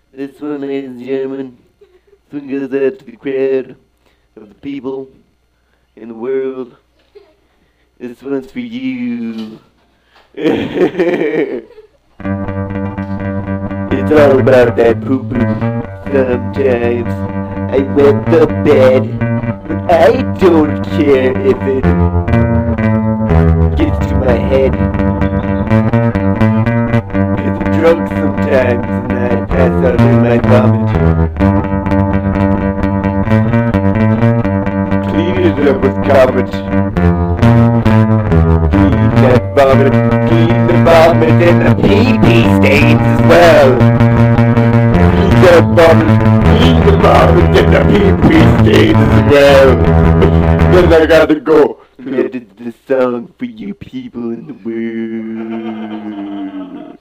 This one, ladies and gentlemen, this one goes out to the crowd of the people in the world. This one's for you. It's all about that poo-poo. Sometimes I wet the bed, but I don't care if it gets to my head. 'Cause I'm drunk sometimes and I pass out in my vomit. Clean it up with garbage. Clean that vomit, clean the vomit and the pee-pee stains as well. Clean that vomit, clean the vomit and the pee-pee stains as well. Then I gotta go. That is the song for you people in the world.